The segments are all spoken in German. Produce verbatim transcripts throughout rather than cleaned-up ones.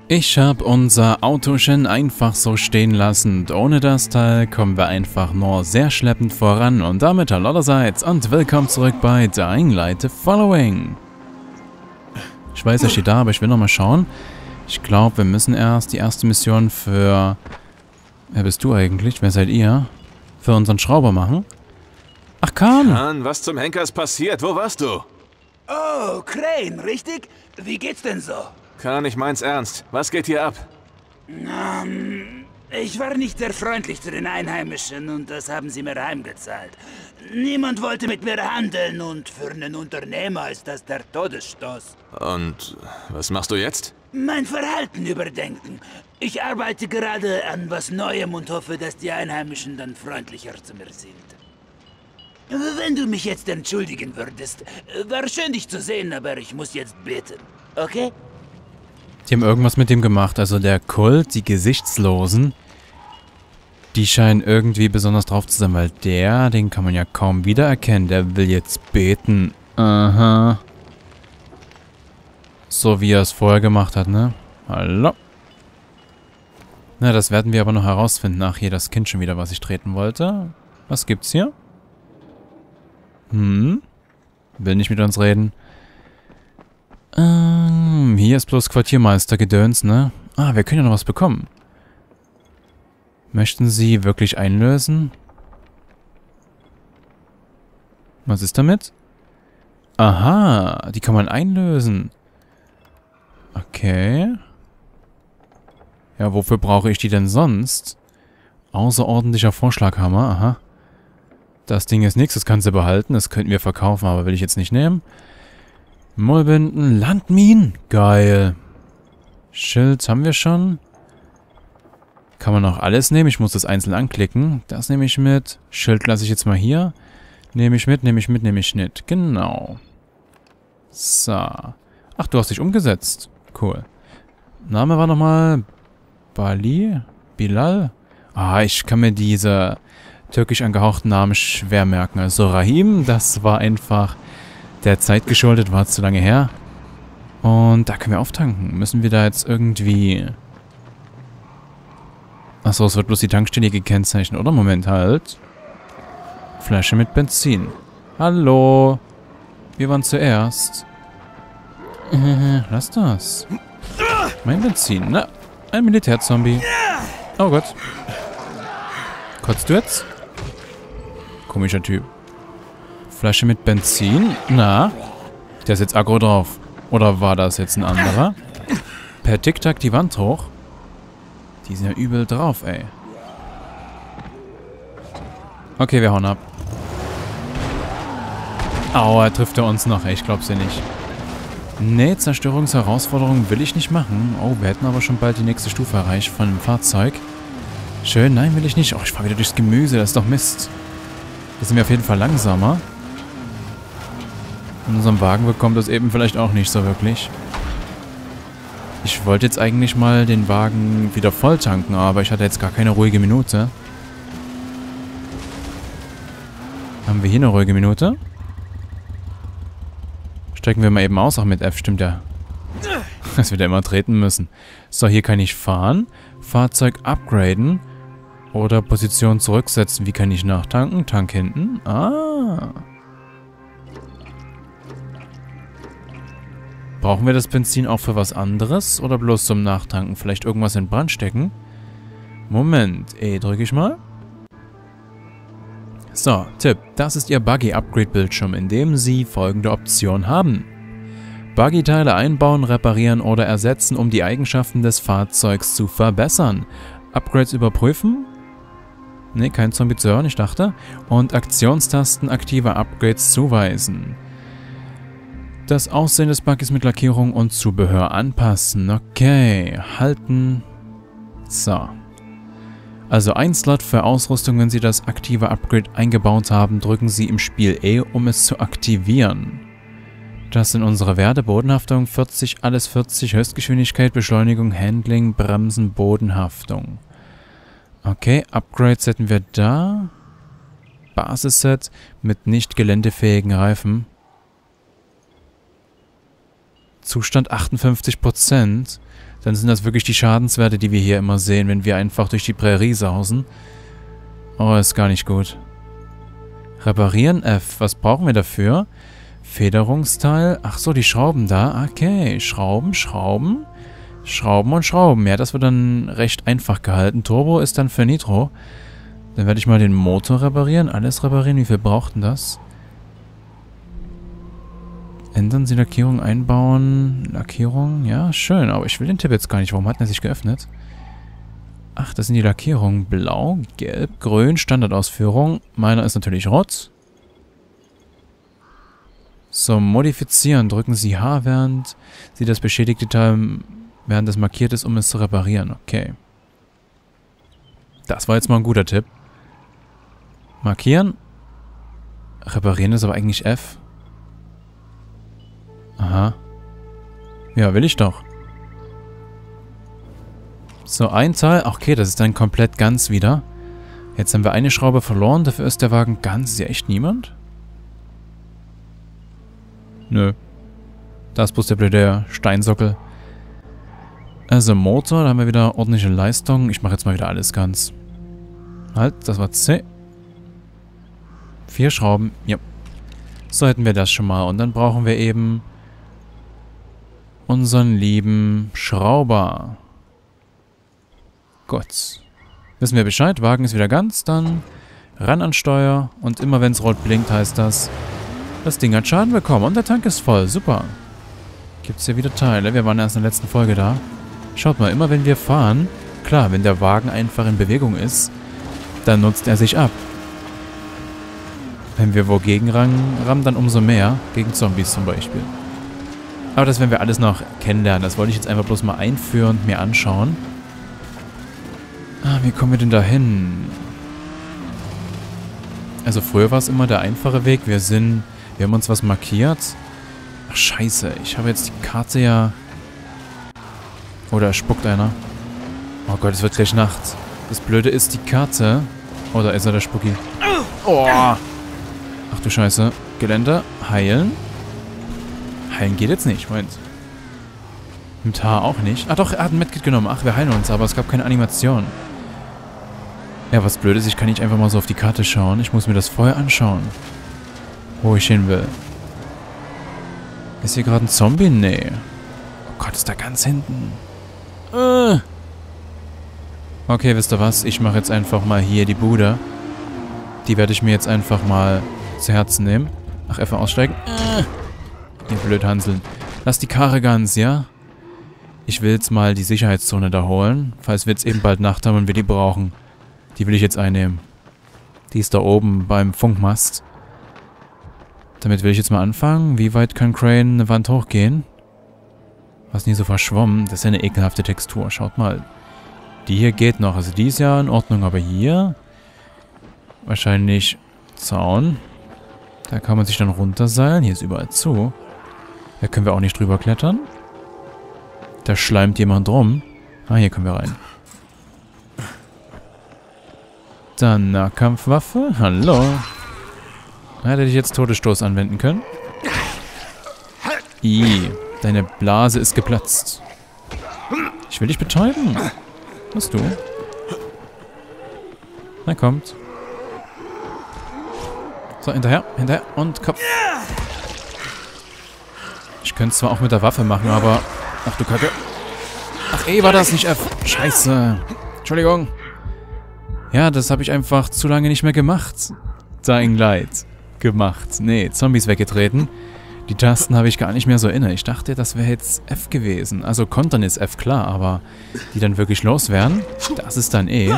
Ich habe unser Auto schon einfach so stehen lassen und ohne das Teil kommen wir einfach nur sehr schleppend voran und damit hallo allerseits und willkommen zurück bei Dying Light The Following. Ich weiß, er steht da, aber ich will noch mal schauen. Ich glaube, wir müssen erst die erste Mission für... Wer bist du eigentlich? Wer seid ihr? Für unseren Schrauber machen. Ach, Khan! Khan, was zum Henker ist passiert? Wo warst du? Oh, Crane, richtig? Wie geht's denn so? Khan, ich mein's ernst. Was geht hier ab? Ähm, ich war nicht sehr freundlich zu den Einheimischen und das haben sie mir heimgezahlt. Niemand wollte mit mir handeln und für einen Unternehmer ist das der Todesstoß. Und was machst du jetzt? Mein Verhalten überdenken. Ich arbeite gerade an was Neuem und hoffe, dass die Einheimischen dann freundlicher zu mir sind. Wenn du mich jetzt entschuldigen würdest, war schön dich zu sehen, aber ich muss jetzt beten. Okay? Die haben irgendwas mit dem gemacht. Also der Kult, die Gesichtslosen, die scheinen irgendwie besonders drauf zu sein, weil der, den kann man ja kaum wiedererkennen. Der will jetzt beten. Aha. So wie er es vorher gemacht hat, ne? Hallo. Na, das werden wir aber noch herausfinden. Ach, hier das Kind schon wieder, was ich treten wollte. Was gibt's hier? Hm? Will nicht mit uns reden. Ähm, hier ist bloß Quartiermeister-Gedöns, ne? Ah, wir können ja noch was bekommen. Möchten Sie wirklich einlösen? Was ist damit? Aha, die kann man einlösen. Okay. Ja, wofür brauche ich die denn sonst? Außerordentlicher Vorschlaghammer, aha. Das Ding ist nichts, das kannst du behalten. Das könnten wir verkaufen, aber will ich jetzt nicht nehmen. Mullbinden, Landminen. Geil. Schild haben wir schon. Kann man auch alles nehmen. Ich muss das einzeln anklicken. Das nehme ich mit. Schild lasse ich jetzt mal hier. Nehme ich mit, nehme ich mit, nehme ich mit. Genau. So. Ach, du hast dich umgesetzt. Cool. Name war nochmal... Bali? Bilal? Ah, ich kann mir diese türkisch angehauchten Namen schwer merken. Also Rahim, das war einfach... Der Zeit geschuldet, war zu lange her. Und da können wir auftanken. Müssen wir da jetzt irgendwie... Achso, es wird bloß die Tankstelle gekennzeichnet, oder? Moment, halt. Flasche mit Benzin. Hallo. Wir waren zuerst. Äh, lass das. Mein Benzin. Na, ein Militärzombie. Oh Gott. Kotzt du jetzt? Komischer Typ. Flasche mit Benzin. Na? Der ist jetzt aggro drauf. Oder war das jetzt ein anderer? Per Tic-Tac die Wand hoch. Die sind ja übel drauf, ey. Okay, wir hauen ab. Aua, trifft er uns noch, ey. Ich glaub's ja nicht. Nee, Zerstörungsherausforderung will ich nicht machen. Oh, wir hätten aber schon bald die nächste Stufe erreicht von dem Fahrzeug. Schön, nein, will ich nicht. Oh, ich fahr wieder durchs Gemüse, das ist doch Mist. Da sind wir auf jeden Fall langsamer. In unserem Wagen bekommt das eben vielleicht auch nicht so wirklich. Ich wollte jetzt eigentlich mal den Wagen wieder voll tanken, aber ich hatte jetzt gar keine ruhige Minute. Haben wir hier eine ruhige Minute? Stecken wir mal eben aus, auch mit F, stimmt ja. Dass wir da immer treten müssen. So, hier kann ich fahren. Fahrzeug upgraden. Oder Position zurücksetzen. Wie kann ich nachtanken? Tank hinten. Ah. Brauchen wir das Benzin auch für was anderes? Oder bloß zum Nachtanken? Vielleicht irgendwas in Brand stecken? Moment. E drücke ich mal. So, Tipp. Das ist Ihr Buggy-Upgrade-Bildschirm, in dem Sie folgende Option haben. Buggy-Teile einbauen, reparieren oder ersetzen, um die Eigenschaften des Fahrzeugs zu verbessern. Upgrades überprüfen? Ne, kein Zombie zu hören, ich dachte. Und Aktionstasten aktive Upgrades zuweisen. Das Aussehen des Buggys mit Lackierung und Zubehör anpassen. Okay, halten. So. Also ein Slot für Ausrüstung, wenn Sie das aktive Upgrade eingebaut haben, drücken Sie im Spiel E, um es zu aktivieren. Das sind unsere Werte. Bodenhaftung vierzig, alles vierzig, Höchstgeschwindigkeit, Beschleunigung, Handling, Bremsen, Bodenhaftung. Okay, Upgrades hätten wir da. Basisset mit nicht geländefähigen Reifen. Zustand achtundfünfzig Prozent. dann sind das wirklich die Schadenswerte, die wir hier immer sehen, wenn wir einfach durch die Prärie sausen. Oh, ist gar nicht gut. Reparieren F. Was brauchen wir dafür? Federungsteil. Ach so, die Schrauben da. Okay, Schrauben, Schrauben. Schrauben und Schrauben. Ja, das wird dann recht einfach gehalten. Turbo ist dann für Nitro. Dann werde ich mal den Motor reparieren. Alles reparieren. Wie viel braucht denn das? Ändern Sie Lackierung einbauen. Lackierung. Ja, schön. Aber ich will den Tipp jetzt gar nicht. Warum hat er sich geöffnet? Ach, das sind die Lackierungen. Blau, Gelb, Grün. Standardausführung. Meiner ist natürlich rot. So, modifizieren. Drücken Sie H, während Sie das beschädigte Teil, während es markiert ist, um es zu reparieren. Okay. Das war jetzt mal ein guter Tipp. Markieren. Reparieren ist aber eigentlich F. Aha. Ja, will ich doch. So, ein Teil. Okay, das ist dann komplett ganz wieder. Jetzt haben wir eine Schraube verloren. Dafür ist der Wagen ganz. Ist ja echt niemand? Nö. Da ist bloß der blöde Steinsockel. Also Motor, da haben wir wieder ordentliche Leistung. Ich mache jetzt mal wieder alles ganz. Halt, das war C. Vier Schrauben. Ja. So hätten wir das schon mal. Und dann brauchen wir eben unseren lieben Schrauber. Gut. Wissen wir Bescheid. Wagen ist wieder ganz. Dann ran an Steuer. Und immer wenn es rot blinkt, heißt das, das Ding hat Schaden bekommen. Und der Tank ist voll. Super. Gibt es hier wieder Teile. Wir waren erst in der letzten Folge da. Schaut mal, immer wenn wir fahren, klar, wenn der Wagen einfach in Bewegung ist, dann nutzt er sich ab. Wenn wir wogegen rammen, dann umso mehr. Gegen Zombies zum Beispiel. Aber das werden wir alles noch kennenlernen. Das wollte ich jetzt einfach bloß mal einführen und mir anschauen. Ah, wie kommen wir denn da hin? Also früher war es immer der einfache Weg. Wir sind... Wir haben uns was markiert. Ach, scheiße. Ich habe jetzt die Karte ja... Oder spuckt einer. Oh Gott, es wird gleich Nacht. Das Blöde ist, die Karte... Oh, da ist er, der Spucki. Oh! Ach du Scheiße. Geländer. Heilen. Heilen geht jetzt nicht. Moment. Mit H auch nicht. Ah doch, er hat ein Medkit genommen. Ach, wir heilen uns, aber es gab keine Animation. Ja, was blöd ist, ich kann nicht einfach mal so auf die Karte schauen. Ich muss mir das vorher anschauen. Wo ich hin will. Ist hier gerade ein Zombie? Nee. Oh Gott, ist da ganz hinten. Äh. Okay, wisst ihr was? Ich mache jetzt einfach mal hier die Bude. Die werde ich mir jetzt einfach mal zu Herzen nehmen. Ach, einfach aussteigen. Äh. Ihr blöd Hanseln. Lass die Karre ganz, ja? Ich will jetzt mal die Sicherheitszone da holen. Falls wir jetzt eben bald Nacht haben und wir die brauchen. Die will ich jetzt einnehmen. Die ist da oben beim Funkmast. Damit will ich jetzt mal anfangen. Wie weit kann Crane eine Wand hochgehen? Was nie so verschwommen. Das ist ja eine ekelhafte Textur. Schaut mal. Die hier geht noch. Also die ist ja in Ordnung. Aber hier... Wahrscheinlich Zaun. Da kann man sich dann runterseilen. Hier ist überall zu. Da können wir auch nicht drüber klettern. Da schleimt jemand rum. Ah, hier können wir rein. Dann Nahkampfwaffe. Hallo. Hätte ich jetzt Todesstoß anwenden können? I, deine Blase ist geplatzt. Ich will dich betäuben. Was du? Na, kommt. So, hinterher, hinterher und Kopf. Ich könnte es zwar auch mit der Waffe machen, aber... Ach du Kacke. Ach ey, war das nicht F? Scheiße. Entschuldigung. Ja, das habe ich einfach zu lange nicht mehr gemacht. Dying Light. Gemacht. Nee, Zombies weggetreten. Die Tasten habe ich gar nicht mehr so inne. Ich dachte, das wäre jetzt F gewesen. Also Kontern ist F, klar, aber die dann wirklich loswerden, das ist dann E. Ja,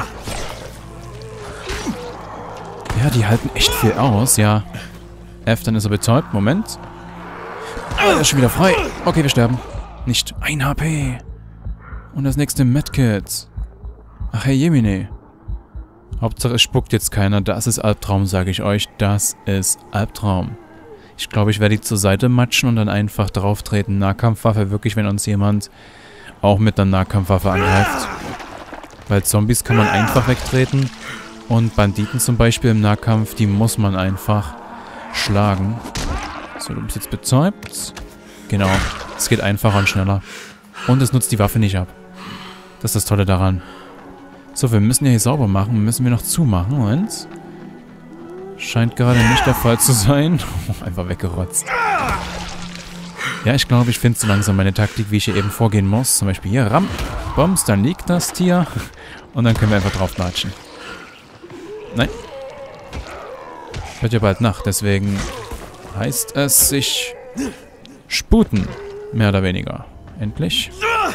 die halten echt viel aus, ja. F, dann ist er betäubt. Moment. Oh, er ist schon wieder frei. Okay, wir sterben. Nicht ein H P. Und das nächste Medkit. Ach, hey, Jemine. Hauptsache, es spuckt jetzt keiner. Das ist Albtraum, sage ich euch. Das ist Albtraum. Ich glaube, ich werde die zur Seite matschen und dann einfach drauf treten. Nahkampfwaffe, wirklich, wenn uns jemand auch mit einer Nahkampfwaffe angreift. Weil Zombies kann man einfach wegtreten. Und Banditen zum Beispiel im Nahkampf, die muss man einfach schlagen. So, du bist jetzt betäubt. Genau. Es geht einfacher und schneller. Und es nutzt die Waffe nicht ab. Das ist das Tolle daran. So, wir müssen ja hier sauber machen. Müssen wir noch zumachen. Moment. Scheint gerade nicht der Fall zu sein. Einfach weggerotzt. Ja, ich glaube, ich finde so langsam meine Taktik, wie ich hier eben vorgehen muss. Zum Beispiel hier, Ram, Bombs, dann liegt das Tier. Und dann können wir einfach drauf latschen. Nein. Wird ja bald Nacht, deswegen heißt es sich sputen. Mehr oder weniger. Endlich.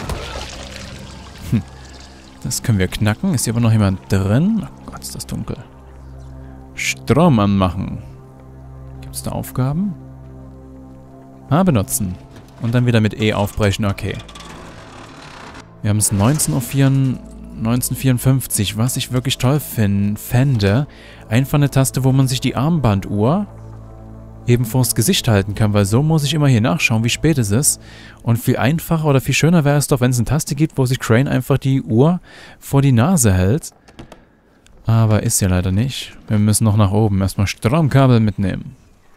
Hm. Das können wir knacken. Ist hier aber noch jemand drin? Oh Gott, ist das dunkel. Strom anmachen. Gibt es da Aufgaben? Ah, benutzen. Und dann wieder mit E aufbrechen. Okay. Wir haben es neunzehn Uhr vierundfünfzig. Was ich wirklich toll find, fände, einfach eine Taste, wo man sich die Armbanduhr eben vors Gesicht halten kann, weil so muss ich immer hier nachschauen, wie spät es ist. Und viel einfacher oder viel schöner wäre es doch, wenn es eine Taste gibt, wo sich Crane einfach die Uhr vor die Nase hält. Aber ist ja leider nicht. Wir müssen noch nach oben. Erstmal Stromkabel mitnehmen.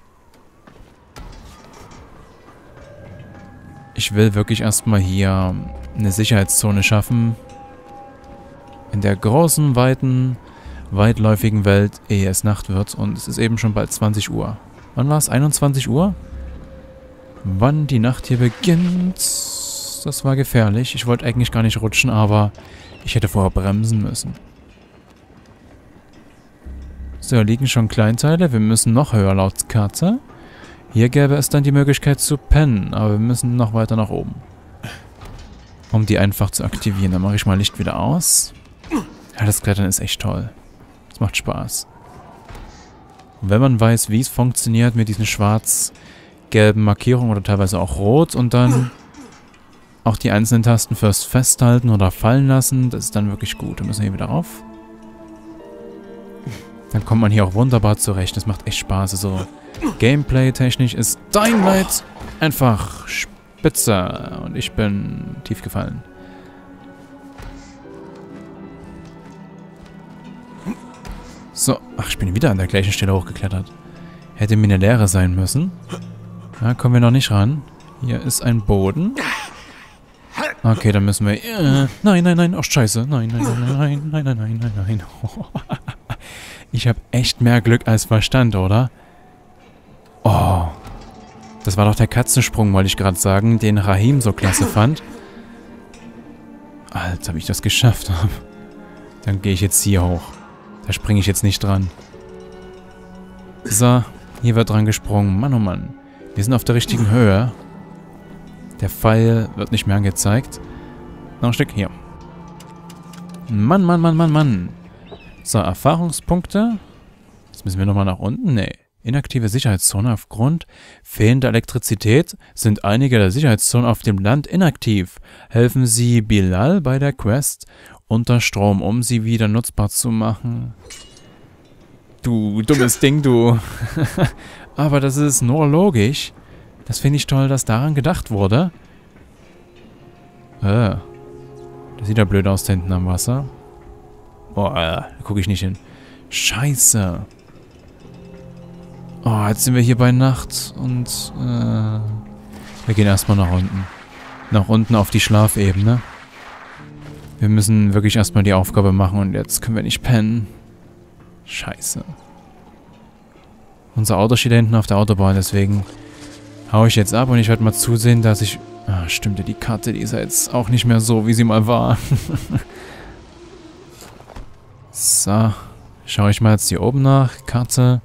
Ich will wirklich erstmal hier eine Sicherheitszone schaffen. In der großen, weiten, weitläufigen Welt, ehe es Nacht wird. Und es ist eben schon bald zwanzig Uhr. Wann war es? einundzwanzig Uhr? Wann die Nacht hier beginnt. Das war gefährlich. Ich wollte eigentlich gar nicht rutschen, aber ich hätte vorher bremsen müssen. So, hier liegen schon Kleinteile. Wir müssen noch höher laut Karte. Hier gäbe es dann die Möglichkeit zu pennen, aber wir müssen noch weiter nach oben. Um die einfach zu aktivieren. Dann mache ich mal Licht wieder aus. Ja, das Klettern ist echt toll. Das macht Spaß. Und wenn man weiß, wie es funktioniert mit diesen schwarz-gelben Markierungen oder teilweise auch rot und dann auch die einzelnen Tasten fürs Festhalten oder fallen lassen, das ist dann wirklich gut. Dann müssen wir hier wieder rauf. Dann kommt man hier auch wunderbar zurecht. Das macht echt Spaß. Also Gameplay-technisch ist Dying Light einfach spitze. Und ich bin tief gefallen. So, ach, ich bin wieder an der gleichen Stelle hochgeklettert. Hätte mir eine Leere sein müssen. Da kommen wir noch nicht ran. Hier ist ein Boden. Okay, dann müssen wir... Äh, nein, nein, nein, ach scheiße. Nein, nein, nein, nein, nein, nein, nein, nein, nein. Ich habe echt mehr Glück als Verstand, oder? Oh. Das war doch der Katzensprung, wollte ich gerade sagen, den Rahim so klasse fand. Alter, wie ich das geschafft habe. Dann gehe ich jetzt hier hoch. Da springe ich jetzt nicht dran. So, hier wird dran gesprungen. Mann, oh Mann. Wir sind auf der richtigen Höhe. Der Pfeil wird nicht mehr angezeigt. Noch ein Stück. Hier. Mann, Mann, Mann, Mann, Mann. So, Erfahrungspunkte. Jetzt müssen wir nochmal nach unten. Nee. Inaktive Sicherheitszone. Aufgrund fehlender Elektrizität sind einige der Sicherheitszonen auf dem Land inaktiv. Helfen Sie Bilal bei der Quest unter Strom, um sie wieder nutzbar zu machen. Du dummes Ding, du. Aber das ist nur logisch. Das finde ich toll, dass daran gedacht wurde. Äh. Das sieht ja blöd aus da hinten am Wasser. Oh, äh, da gucke ich nicht hin. Scheiße. Oh, jetzt sind wir hier bei Nacht und äh, wir gehen erstmal nach unten. Nach unten auf die Schlafebene. Wir müssen wirklich erstmal die Aufgabe machen und jetzt können wir nicht pennen. Scheiße. Unser Auto steht da hinten auf der Autobahn, deswegen hau ich jetzt ab und ich werde mal zusehen, dass ich... Ah, stimmte, die Karte, die ist ja jetzt auch nicht mehr so, wie sie mal war. So, schaue ich mal jetzt hier oben nach. Karte.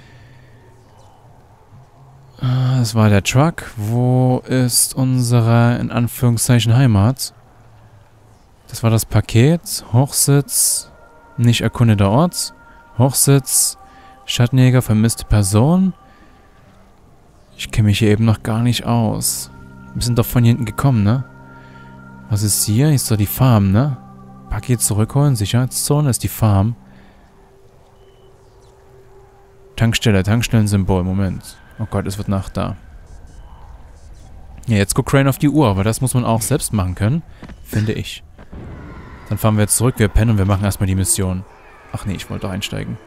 Ah, das war der Truck. Wo ist unsere, in Anführungszeichen, Heimat? Das war das Paket. Hochsitz. Nicht erkundeter Ort. Hochsitz. Schattenjäger, vermisste Person. Ich kenne mich hier eben noch gar nicht aus. Wir sind doch von hier hinten gekommen, ne? Was ist hier? Hier ist doch die Farm, ne? Paket zurückholen. Sicherheitszone ist die Farm. Tankstelle. Tankstellensymbol. Moment. Oh Gott, es wird Nacht da. Ja, jetzt guckt Crane auf die Uhr, aber das muss man auch selbst machen können. Finde ich. Dann fahren wir jetzt zurück, wir pennen und wir machen erstmal die Mission. Ach nee, ich wollte doch einsteigen.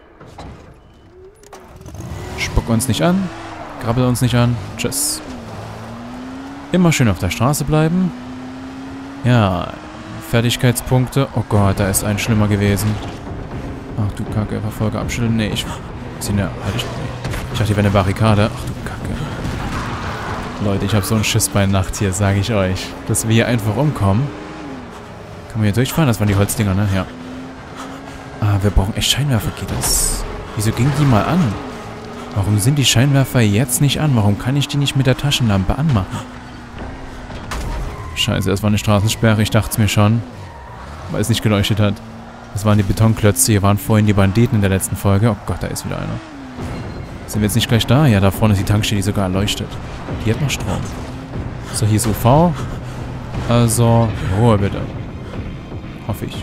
Spuck uns nicht an. Grabbel uns nicht an. Tschüss. Immer schön auf der Straße bleiben. Ja, Fertigkeitspunkte. Oh Gott, da ist ein schlimmer gewesen. Ach du Kacke, Verfolger abschütteln. Nee, ich... Ist eine, halt ich, ich dachte, hier wäre eine Barrikade. Ach du Kacke. Leute, ich habe so einen Schiss bei Nacht hier, sage ich euch. Dass wir hier einfach umkommen. Kann man hier durchfahren? Das waren die Holzdinger, ne? Ja. Ah, wir brauchen echt Scheinwerfer. Geht das? Wieso ging die mal an? Warum sind die Scheinwerfer jetzt nicht an? Warum kann ich die nicht mit der Taschenlampe anmachen? Scheiße, das war eine Straßensperre. Ich dachte es mir schon. Weil es nicht geleuchtet hat. Das waren die Betonklötze. Hier waren vorhin die Banditen in der letzten Folge. Oh Gott, da ist wieder einer. Sind wir jetzt nicht gleich da? Ja, da vorne ist die Tankstelle, die sogar leuchtet. Die hat noch Strom. So, hier ist U V. Also, Ruhe bitte. Hoffe ich.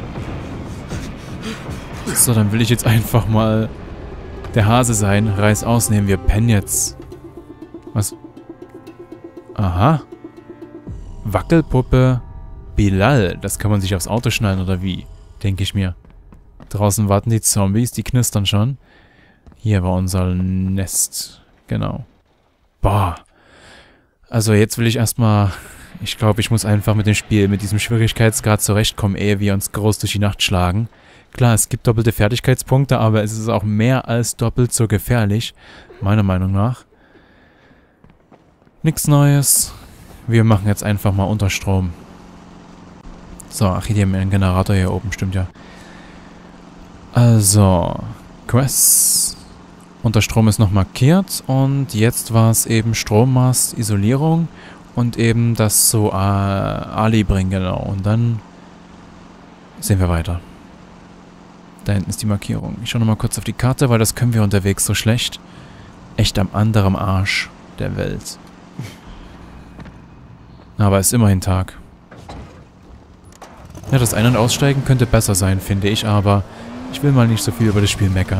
So, dann will ich jetzt einfach mal der Hase sein. Reiß ausnehmen. Wir pennen jetzt. Was? Aha. Wackelpuppe Bilal. Das kann man sich aufs Auto schnallen, oder wie? Denke ich mir. Draußen warten die Zombies. Die knistern schon. Hier war unser Nest. Genau. Boah. Also jetzt will ich erstmal... Ich glaube, ich muss einfach mit dem Spiel, mit diesem Schwierigkeitsgrad zurechtkommen, ehe wir uns groß durch die Nacht schlagen. Klar, es gibt doppelte Fertigkeitspunkte, aber es ist auch mehr als doppelt so gefährlich. Meiner Meinung nach. Nichts Neues. Wir machen jetzt einfach mal Unterstrom. So, ach, hier haben wir einen Generator hier oben, stimmt ja. Also, Quests. Unterstrom ist noch markiert und jetzt war es eben Strommast, Isolierung und eben das zu äh, Ali bringen, genau. Und dann sehen wir weiter. Da hinten ist die Markierung. Ich schaue nochmal kurz auf die Karte, weil das können wir unterwegs so schlecht. Echt am anderen Arsch der Welt. Aber es ist immerhin Tag. Ja, das Ein- und Aussteigen könnte besser sein, finde ich, aber ich will mal nicht so viel über das Spiel meckern.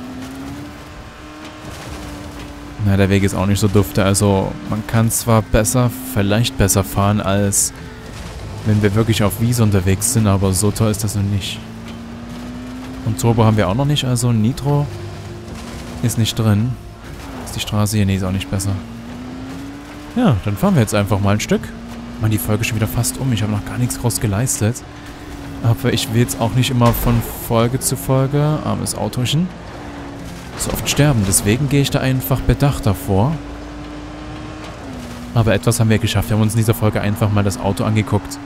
Na, der Weg ist auch nicht so dufte, also man kann zwar besser, vielleicht besser fahren, als wenn wir wirklich auf Wiese unterwegs sind, aber so toll ist das noch nicht. Und Turbo haben wir auch noch nicht, also Nitro ist nicht drin. Ist die Straße hier? Nee, ist auch nicht besser. Ja, dann fahren wir jetzt einfach mal ein Stück. Mann, die Folge ist schon wieder fast um, ich habe noch gar nichts groß geleistet. Aber ich will jetzt auch nicht immer von Folge zu Folge, armes Autochen, so oft sterben. Deswegen gehe ich da einfach bedacht davor. Aber etwas haben wir geschafft. Wir haben uns in dieser Folge einfach mal das Auto angeguckt.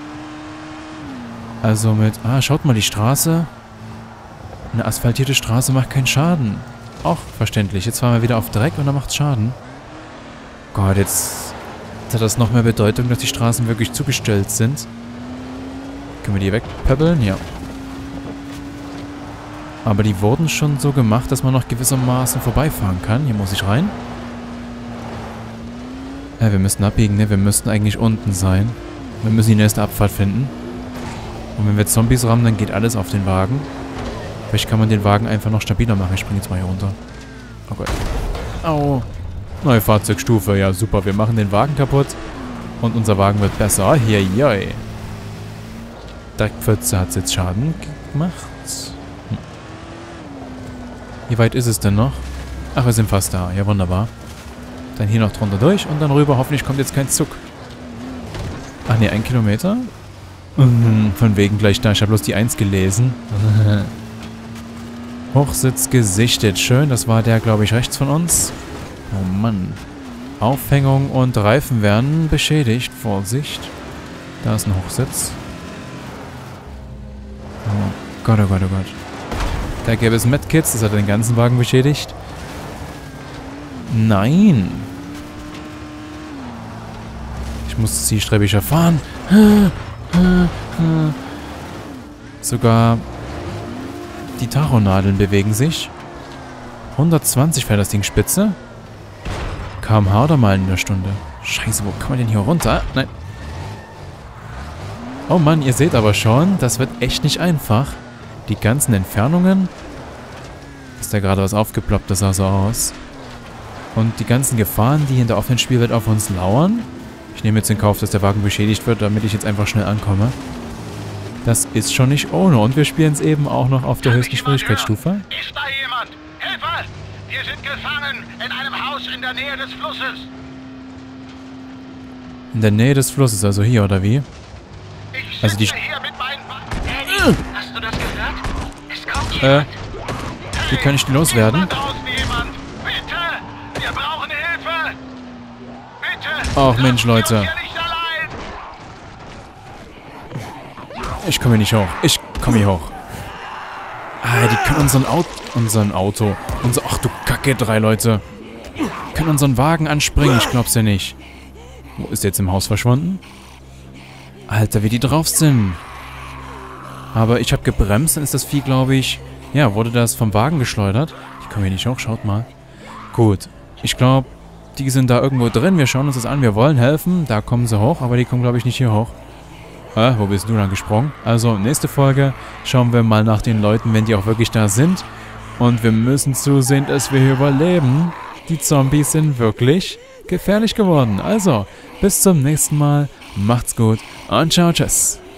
Also mit... Ah, schaut mal, die Straße. Eine asphaltierte Straße macht keinen Schaden. Auch verständlich. Jetzt fahren wir wieder auf Dreck und dann macht's Schaden. Gott, jetzt hat das noch mehr Bedeutung, dass die Straßen wirklich zugestellt sind. Können wir die wegpebbeln? Ja. Aber die wurden schon so gemacht, dass man noch gewissermaßen vorbeifahren kann. Hier muss ich rein. Ja, wir müssen abbiegen, ne? Wir müssten eigentlich unten sein. Wir müssen die nächste Abfahrt finden. Und wenn wir Zombies rammen, dann geht alles auf den Wagen. Vielleicht kann man den Wagen einfach noch stabiler machen. Ich springe jetzt mal hier runter. Oh Gott. Au. Neue Fahrzeugstufe. Ja, super. Wir machen den Wagen kaputt. Und unser Wagen wird besser. Hier, joi. Dreckpfütze hat jetzt Schaden gemacht. Hm. Wie weit ist es denn noch? Ach, wir sind fast da. Ja, wunderbar. Dann hier noch drunter durch und dann rüber. Hoffentlich kommt jetzt kein Zug. Ach ne, ein Kilometer? Mhm, von wegen gleich da. Ich habe bloß die eins gelesen. Hochsitz gesichtet. Schön, das war der, glaube ich, rechts von uns. Oh Mann. Aufhängung und Reifen werden beschädigt. Vorsicht. Da ist ein Hochsitz. Oh Gott, oh Gott, oh Gott. Da gäbe es Medkits, das hat den ganzen Wagen beschädigt. Nein. Ich muss zielstrebiger fahren. Sogar die Tachonadeln bewegen sich. hundertzwanzig fährt das Ding spitze. Kilometer pro Stunde oder mal in der Stunde. Scheiße, wo kann man denn hier runter? Nein. Oh Mann, ihr seht aber schon, das wird echt nicht einfach. Die ganzen Entfernungen. Ist da gerade was aufgeploppt, das sah so aus. Und die ganzen Gefahren, die in der offenen Spielwelt auf uns lauern. Ich nehme jetzt in Kauf, dass der Wagen beschädigt wird, damit ich jetzt einfach schnell ankomme. Das ist schon nicht ohne. Und wir spielen es eben auch noch auf der höchsten Schwierigkeitsstufe. Ist da jemand? Hilfe! Wir sind gefangen in einem Haus in der Nähe des Flusses. In der Nähe des Flusses, also hier, oder wie? Also die... Hier mit meinen Eddie, hast du das gehört? Es kommt Äh, jemand. wie kann ich die loswerden? Ist da draußen jemand? Bitte! Wir brauchen Hilfe! Bitte! Ach Mensch, lasst Leute. uns hier nicht allein! Ich komme hier nicht hoch. Ich komme hier hoch. Ah, die können unseren Auto... Unseren Auto... Unser... Ach du Kacke, drei Leute. Können unseren Wagen anspringen. Ich glaub's ja nicht. Wo ist der jetzt im Haus verschwunden? Alter, wie die drauf sind. Aber ich habe gebremst, dann ist das Vieh, glaube ich... Ja, wurde das vom Wagen geschleudert? Ich komme hier nicht hoch, schaut mal. Gut. Ich glaube, die sind da irgendwo drin. Wir schauen uns das an. Wir wollen helfen. Da kommen sie hoch, aber die kommen, glaube ich, nicht hier hoch. Äh, wo bist du dann gesprungen? Also, nächste Folge schauen wir mal nach den Leuten, wenn die auch wirklich da sind. Und wir müssen zusehen, dass wir hier überleben. Die Zombies sind wirklich gefährlich geworden. Also, bis zum nächsten Mal. Macht's gut und ciao, tschüss.